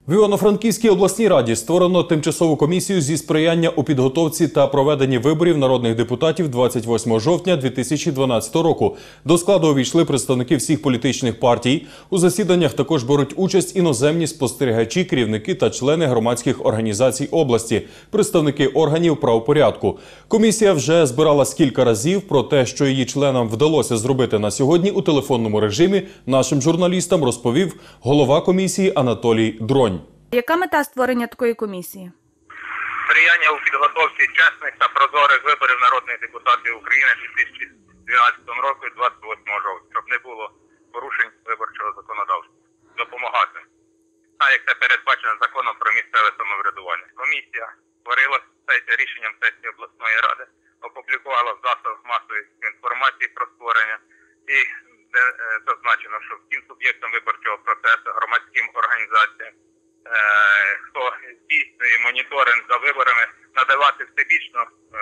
В Івано-Франківській обласній раді створено тимчасову комісію зі сприяння у підготовці та проведенні виборів народних депутатів 28 жовтня 2012 року. До складу увійшли представники всіх політичних партій. У засіданнях також беруть участь іноземні спостерігачі, керівники та члени громадських організацій області, представники органів правопорядку. Комісія вже збиралась кілька разів, про те, що її членам вдалося зробити на сьогодні у телефонному режимі, нашим журналістам розповів голова комісії Анатолій Дронь. Яка мета створення такої комісії? Сприяння у підготовці чесних та прозорих виборів народних депутатів України 2012 року і 28 жовтня, щоб не було порушень виборчого законодавства. Допомагати. Так, як це передбачено законом про місцеве самоврядування. Комісія створилася рішенням сесії обласної ради, опублікувала в засобах масової інформації про створення і де зазначено, що всім суб'єктам виборчого процесу, громадським організаціям, хто здійснює моніторинг за виборами, надавати всебічну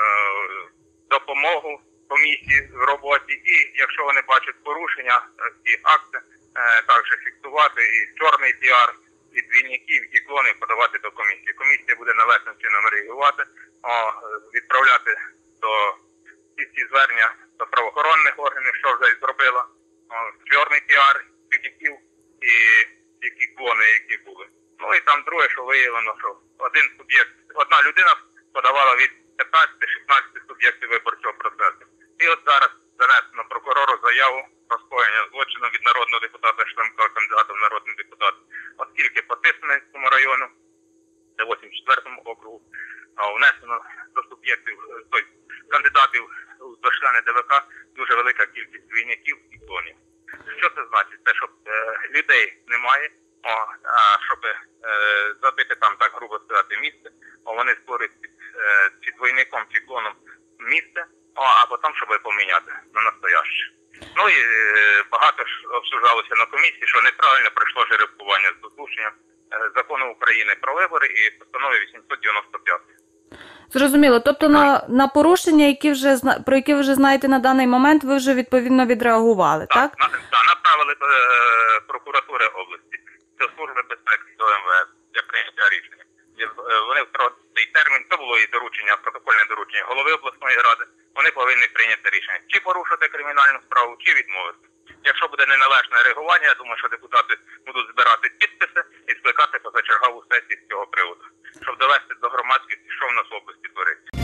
допомогу комісії в роботі. І якщо вони бачать порушення, ці акти також фіксувати і чорний піар, і двійників, і клонів подавати до комісії. Комісія буде належним чином реагувати, відправляти до ці звернення до правоохоронних органів, що вже і зробила, чорний піар, двійників і ті клони, які були. Ну і там друге, що виявлено, що одна людина подавала від 15-16 суб'єктів виборчого процесу. І от зараз занесено прокурору заяву про скоєння злочину від народного депутата Шлемка, кандидата в народний депутат, оскільки по Тисменському району, це 84-му округу, внесено до суб'єктів, тобто кандидатів до члени ДВК дуже велика кількість двійників і клонів. Що це значить? Те, що людей немає, щоб забити там, так грубо сказати, місце, вони створюють під двойником чи клоном місце, а потім, щоб поміняти на настояще. Ну і багато ж обсуждалося на комісії, що неправильно пройшло жеребкування з дослушенням закону України про вибори і постанови 895. Зрозуміло. Тобто на порушення, про які ви вже знаєте на даний момент, ви вже відповідно відреагували, так? Так, направили до прокуратури області, до Служби безпеки, до МВС для прийняття рішення. Вони в цей термін, це було і доручення, протокольне доручення голови обласної ради, вони повинні прийняти рішення, чи порушити кримінальну справу, чи відмовити. Якщо буде неналежне реагування, я думаю, що депутати будуть збирати підписи і скликати позачергову сесію з цього приводу, щоб довести до громадськості, що в нас в області твориться.